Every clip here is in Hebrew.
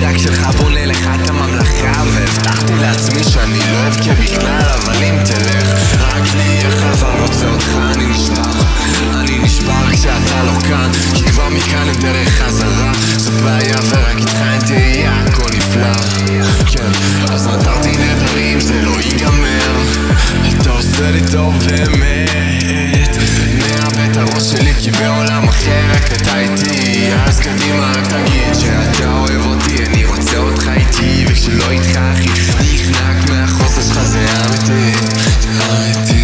המוצדק שלך בונה לך את הממלכה, והבטחתי לעצמי שאני לא אבכה בכלל, אבל אם תלך רק לי אחד אני רוצה אותך, אני נשבר כשאתה לא כאן, כי כבר מכאן אין דרך חזרה, זו בעיה ורק איתך אין תהיה הכל נפלא. כן, אז נתרתי נדרים, זה לא ייגמר, אתה עושה לי טוב באמת, נאבד את הראש שלי כי בעולם אחר רק אתה איתי, אז קדימה רק תגיד שאתה אוהב אותי, אני רוצה אותך איתי, וכשלא איתך אחי נחנק מהחוסר שלך, זה אמיתי, זה אמיתי.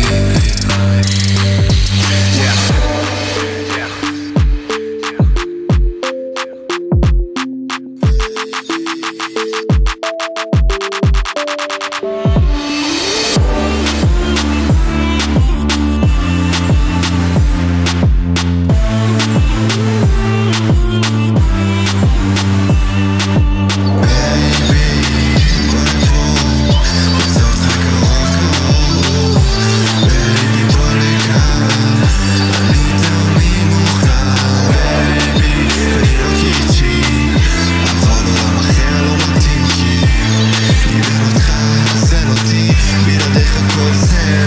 בלעדיך כל זה